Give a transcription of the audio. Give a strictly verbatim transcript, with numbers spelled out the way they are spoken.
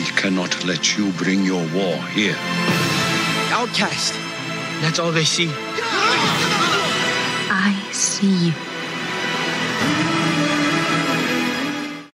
cannot let you bring your war here. Outcast. That's all they see. I see you.